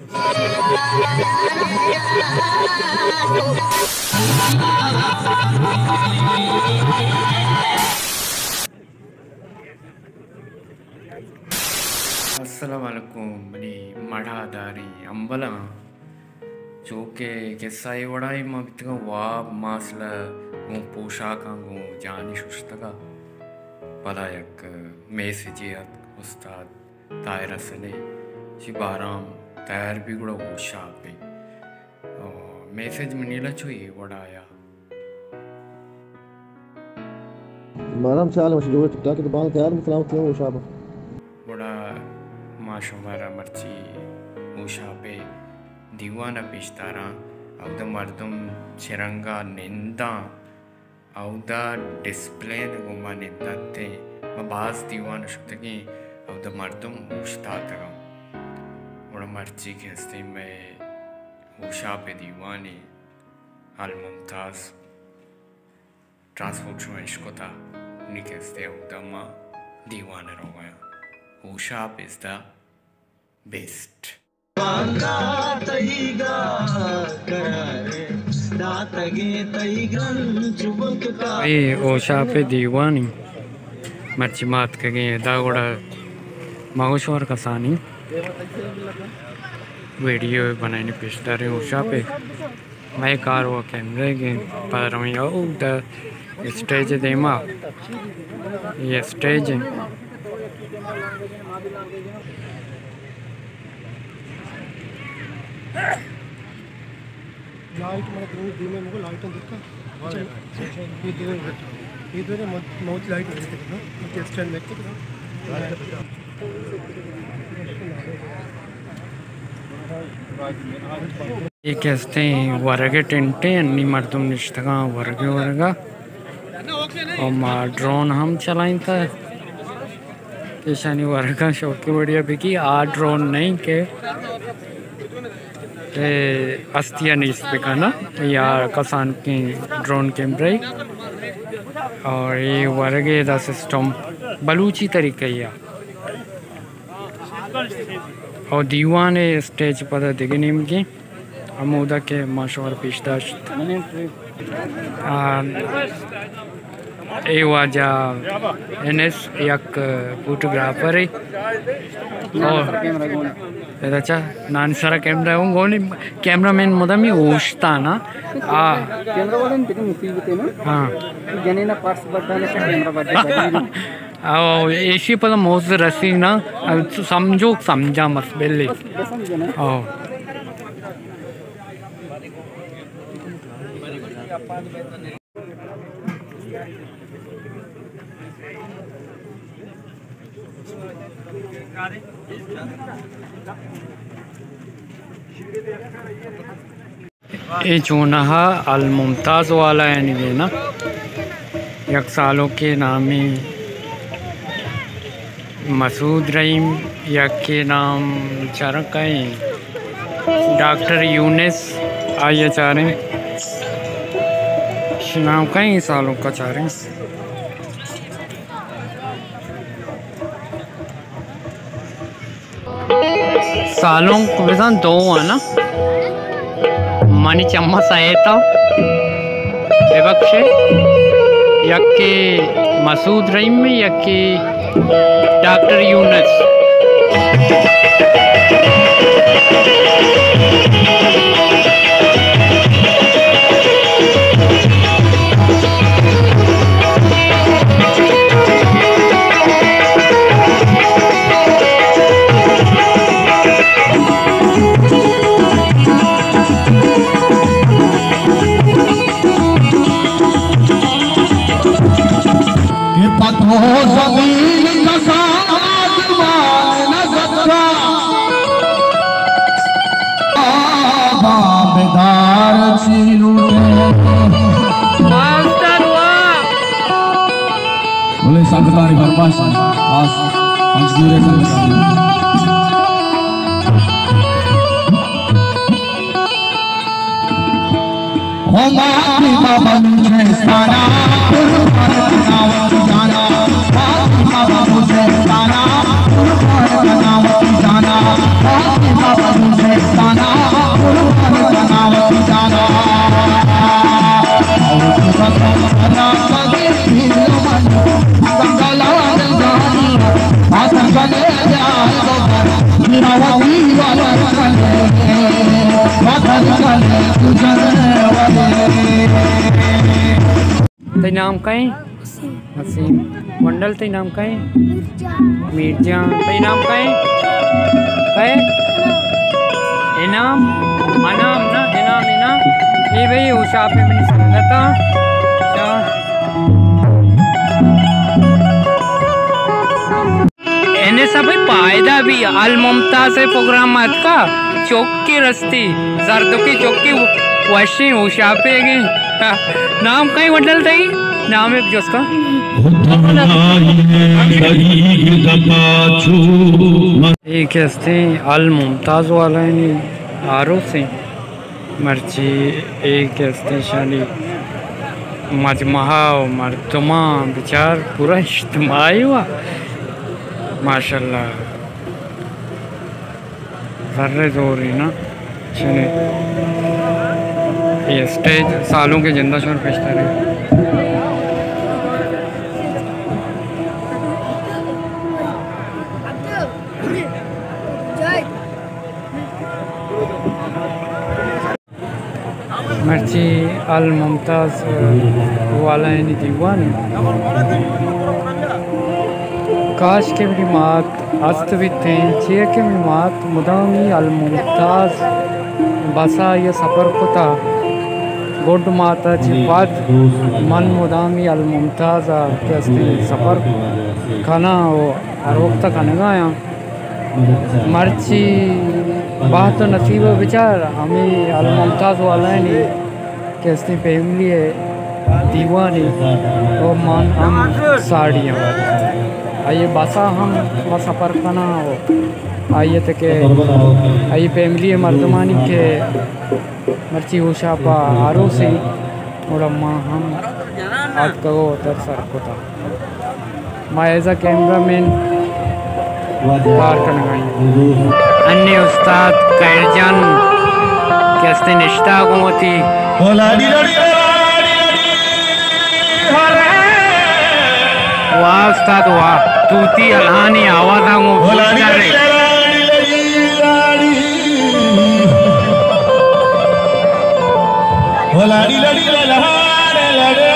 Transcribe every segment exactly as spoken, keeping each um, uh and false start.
अस्सलामुअलैकुम बनी मढ़ा दारी अंबला जो के किस्साई वड़ाई मा बितगा वाब मासला गो पोशाका गो जानी शुष्तगा पलायक मैसेजियत उस्ताद तायरा सने शिबाराम तैयार भी गुड़ा वो शापे मैसेज में नीला चुई वड़ाया माराम चाल मश जो टिकटा के बाल तैयार मुसलाम क्यों वो शाप वड़ा माशुमारा मर्ची वो शापे दीवाना पिश्तारा अवध मर्दम चिरंगा निंदा अवध डिस्प्ले गुमा निंदा ते बाज दीवाना शुक्तगी अवध मर्दम उश्ता तगा वड़ा मर्ची के हस्ते में उषा पे दीवानी अल मुमताज ट्रांसपोर्ट शो इश्को था निकलते उदमा दीवाना रो गया उषा पे इज द बेस्ट ये उषा पे दीवानी मर्ची मात कगे दागोड़ा मागोशवर का सानी वीडियो बनाने पिछता रहे उषा पे मैं कार वो कैमरे के पर द स्टेज देमा ये स्टेज है लाइट मतलब दो दिन में मुझे लाइट दिखता ये दो ये दो ने मौत लाइट दिखती है ना ये स्टैंड में कितना ये कहते हैं वर्गे टेंटे अन्नी मर्दम निश्तगा वर्गे वर्गा और मार ड्रोन हम चलाइन था किशानी वर्गा शौकी बढ़िया बिकी आ ड्रोन नहीं के ते अस्तिया निस बिका ना या कसान की ड्रोन कैमरे और ये वर्गे दा सिस्टम बलूची तरीके या और दीवाने स्टेज पर दिखे नीम की अमूदा के माशवर पेशदाश्त ए वाजा एन एस एक फोटोग्राफर है और अच्छा नान सारा कैमरा हूँ गोनी कैमरामैन मदमी ओश्ता ना आ कैमरा वाले ने मुसीबत है ना हाँ जने ना पार्स बदलने से कैमरा बदल और ऐसी पता मौज रसी ना समझो समझा मत बेले ओ ये चूनहा अल मुमताज़ वाला है नहीं ना एक सालों के नामी मसूद रहीम या के नाम चार कहीं डॉक्टर यूनिस आइए चारे नाम कई सालों का चारे सालों को वैसा दो है ना मानी चम्मच आए था बेबख्शे यके मसूद रहीम में यके doctor Younis boleh sanggupari berpas as panjure sanggupari Homa Bima Mujhe Sana Kurban Nawat Jana Bima Mujhe Sana Kurban Nawat Jana Bima बलूचे साना कुर्बान बनावत जाना और कसम सदा कभी फिर मन गंगला जानी हाथ गले जाए गोबर निरावती वाला गले हाथ गले गुजरने वाले। ते नाम कहीं हसीम मंडल ते नाम कहीं मिर्जा ते नाम कहीं कहे इनाम अनाम ना इनाम इनाम ये भाई उषा पे मेरी संगता एने सब फायदा भी अल मुमताज से प्रोग्राम मत का चौकी रस्ती जर्दों की चौकी वशी उषा पे गई नाम कहीं मंडल थे नाम है जिसका एक हस्ते अल मुमताज वाला है आरो से मर्ची एक हस्ते शाली मजमहा मर्तमा विचार पूरा इज्तिमाई हुआ माशाल्लाह जर्रे जोर ही ना चले ये स्टेज सालों के जिंदा शोर पेशतर है। मर्ची अल मुमताज वाला है दीवान काश के मेरी मात अस्तवित थे चे के मेरी मात मुदामी अल मुमताज बसा ये सफ़र कुता गुड माता जी बाद मन मुदामी अल मुमताज कैसे सफ़र खाना वो हर वक्त खाने गाया मर्ची बात तो नसीब विचार हमें अल मुमताज वाला है नहीं कैसे फैमिली है दीवानी और मान हम साड़ियाँ आइए बसा हम बस सफ़र खाना हो आइए तक आइए फैमिली मर्दमानी के मर्ची उषा पा आरो से और अम्मा हम आज कहो उधर सर को था मैं एज अ कैमरा मैन पार करना गई अन्य उस्ताद कैरजान कैसे निष्ठा को होती वाह उस्ताद वाह तूती अलहानी आवाज़ आऊँ लाड़ी लड़ी लड़े लड़े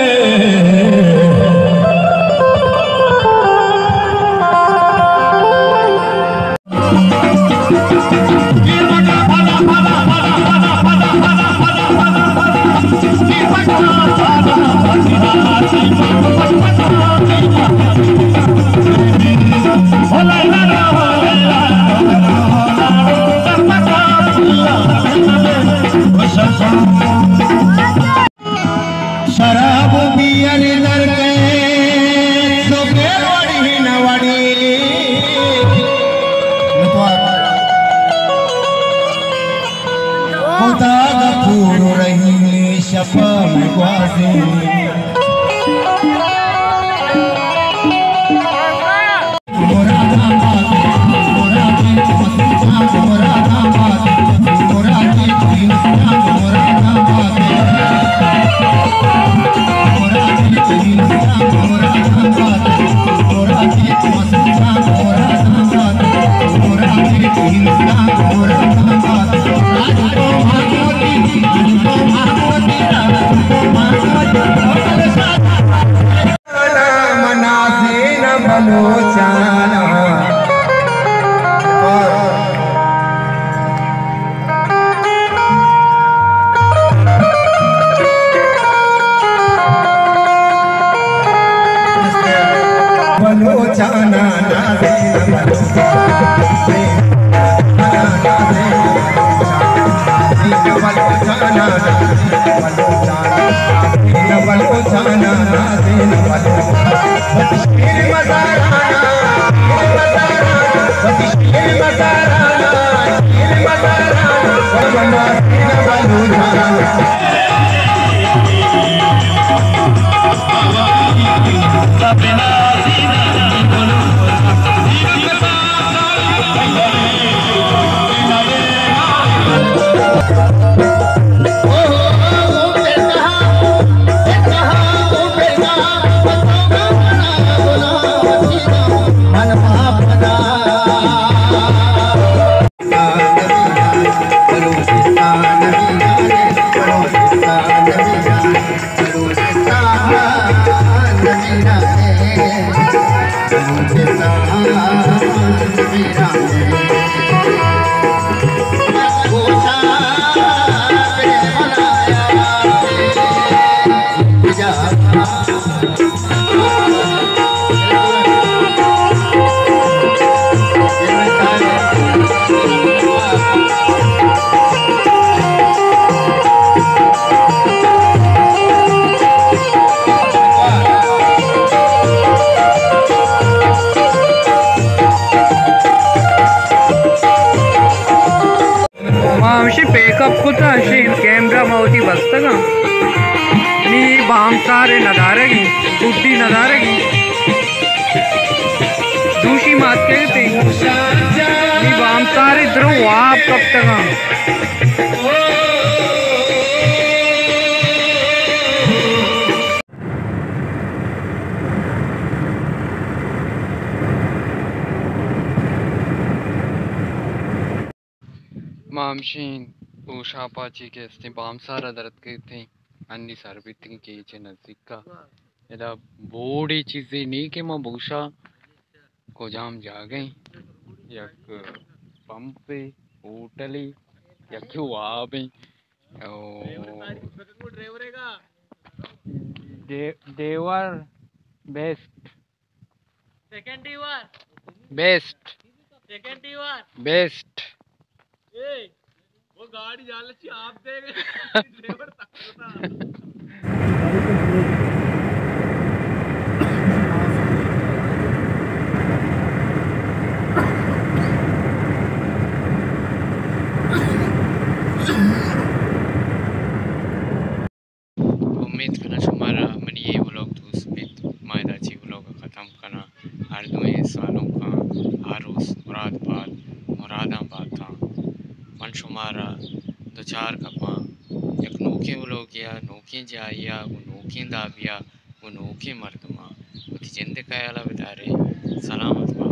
शराब पियर दर के सोके वड़ी न वड़ी खुदा गफूर रही शफा में ग्वासी मोरा दामाद मोरा की मस्ता मोरा दामाद मोरा की मस्ता मोरा दामाद बलोचाना नाज़े बलोचाना बलोचाना नाज़े शेर मज़ाराना शेर मज़ाराना शेर मज़ाराना बलोचाना मामशी पेकअप कुता शीन कैमरा मौती बस्तगा नी बाम सारे नदारेगी बुड्डी नदारेगी दूसरी मात कहते नी बाम सारे द्रो आप कब तक मामशीन ऊषा पाची के स्ते बाम सारा दर्द के थे अन्नी सरबितिंग के चे नजदीक का एदा बड़ी चीजें नहीं के मां भूषा को जाम जा गई यक पंप पे होटली यक क्यों आ भी दे देवर बेस्ट सेकंड दीवार बेस्ट सेकंड दीवार बेस्ट ए वो गाड़ी जाले छी आप देख ड्राइवर उम्मीद करना शुमारा मनी ये व्लॉग तो स्मित मायदा जी व्लॉग ख़त्म करना हर दो सालों का आरोस मुरादाबाद मुरादाबाद था मन शुमारा दो चार कपा एक नोके व्लॉग किया नोके जाइया वो नोके दाबिया वो नोके मर्दमा वो जिंद का याला बितारे सलामत